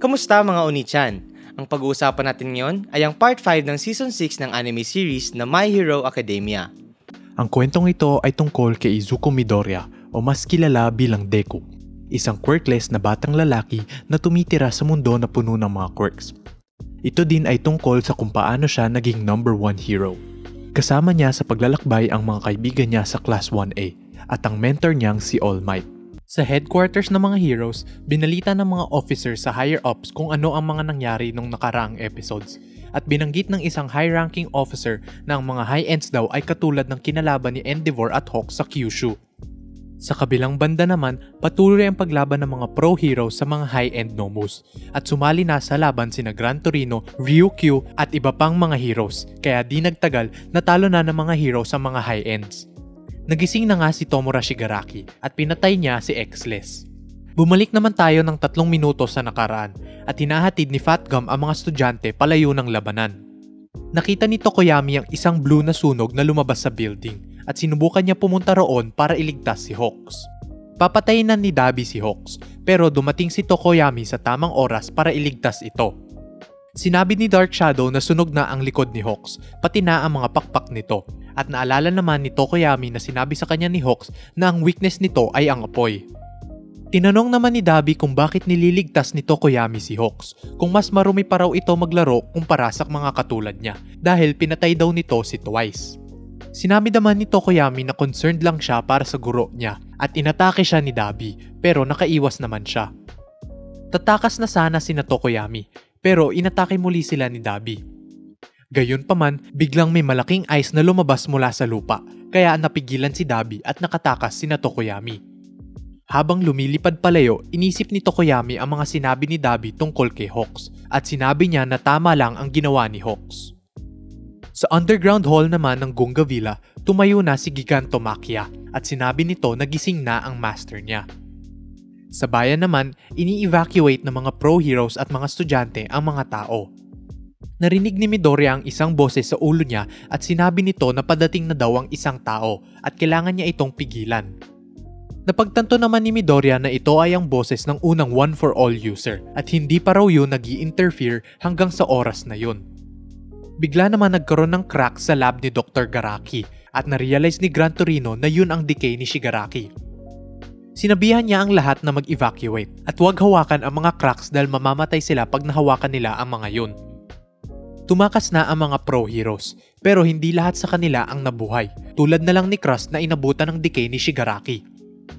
Kamusta mga Oni-chan? Ang pag-uusapan natin ngayon ay ang Part 5 ng Season 6 ng anime series na My Hero Academia. Ang kwentong ito ay tungkol kay Izuku Midoriya o mas kilala bilang Deku, isang quirkless na batang lalaki na tumitira sa mundo na puno ng mga quirks. Ito din ay tungkol sa kung paano siya naging number 1 hero. Kasama niya sa paglalakbay ang mga kaibigan niya sa Class 1A at ang mentor niyang si All Might. Sa headquarters ng mga heroes, binalita ng mga officers sa higher-ups kung ano ang mga nangyari nung nakaraang episodes. At binanggit ng isang high-ranking officer na ang mga high-ends daw ay katulad ng kinalaban ni Endeavor at Hawk sa Kyushu. Sa kabilang banda naman, patuloy ang paglaban ng mga pro-heroes sa mga high-end nomus. At sumali na sa laban sina Gran Torino, Ryukyu at iba pang mga heroes. Kaya di nagtagal, natalo na ng mga heroes sa mga high-ends. Nagising na nga si Tomura Shigaraki at pinatay niya si X-less. Bumalik naman tayo ng 3 minuto sa nakaraan at hinahatid ni Fat Gum ang mga estudyante palayo ng labanan. Nakita ni Tokoyami ang isang blue na sunog na lumabas sa building at sinubukan niya pumunta roon para iligtas si Hawks. Papatayin na ni Dabi si Hawks pero dumating si Tokoyami sa tamang oras para iligtas ito. Sinabi ni Dark Shadow na sunog na ang likod ni Hawks, pati na ang mga pakpak nito. At naalala naman ni Tokoyami na sinabi sa kanya ni Hawks na ang weakness nito ay ang apoy. Tinanong naman ni Dabi kung bakit nililigtas ni Tokoyami si Hawks, kung mas marumi pa raw ito maglaro kumpara sa mga katulad niya, dahil pinatay daw nito si Twice. Sinabi naman ni Tokoyami na concerned lang siya para sa guro niya at inatake siya ni Dabi, pero nakaiwas naman siya. Tatakas na sana sina Tokoyami, pero inatake muli sila ni Dabi. Gayunpaman, biglang may malaking ice na lumabas mula sa lupa, kaya napigilan si Dabi at nakatakas sina Tokoyami. Habang lumilipad palayo, inisip ni Tokoyami ang mga sinabi ni Dabi tungkol kay Hawks, at sinabi niya na tama lang ang ginawa ni Hawks. Sa underground hall naman ng Gunga Villa, tumayo na si Gigantomachia at sinabi nito na gising na ang master niya. Sa bayan naman, ini-evacuate ng mga pro-heroes at mga estudyante ang mga tao. Narinig ni Midoriya ang isang boses sa ulo niya at sinabi nito na padating na daw ang isang tao at kailangan niya itong pigilan. Napagtanto naman ni Midoriya na ito ay ang boses ng unang One for All user at hindi pa raw yun nag-i-interfere hanggang sa oras na yun. Bigla naman nagkaroon ng crack sa lab ni Dr. Garaki at narealize ni Gran Torino na yun ang decay ni Shigaraki. Sinabihan niya ang lahat na mag-evacuate at huwag hawakan ang mga cracks dahil mamamatay sila pag nahawakan nila ang mga yun. Tumakas na ang mga pro-heroes, pero hindi lahat sa kanila ang nabuhay, tulad na lang ni Crust na inabutan ng decay ni Shigaraki.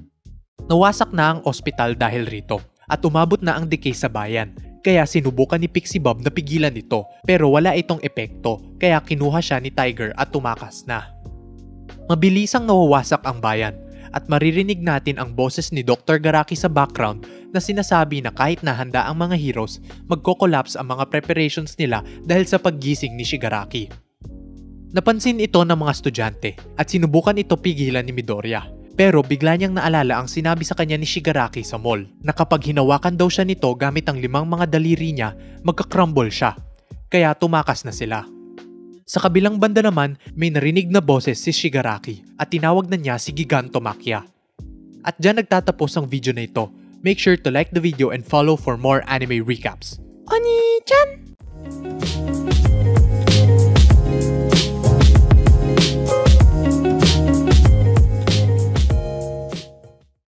Nawasak na ang ospital dahil rito, at umabot na ang decay sa bayan, kaya sinubukan ni Pixie Bob na pigilan ito, pero wala itong epekto, kaya kinuha siya ni Tiger at tumakas na. Mabilisang nawawasak ang bayan, at maririnig natin ang boses ni Dr. Garaki sa background na sinasabi na kahit na handa ang mga heroes, magko-collapse ang mga preparations nila dahil sa paggising ni Shigaraki. Napansin ito ng mga estudyante at sinubukan ito pigilan ni Midoriya. Pero bigla niyang naalala ang sinabi sa kanya ni Shigaraki sa mall na kapag hinawakan daw siya nito gamit ang 5 mga daliri niya, magka-crumble siya. Kaya tumakas na sila. Sa kabilang banda naman, may narinig na boses si Shigaraki at tinawag na niya si Gigantomachia. At dyan nagtatapos ang video na ito. Make sure to like the video and follow for more anime recaps. Oni-chan!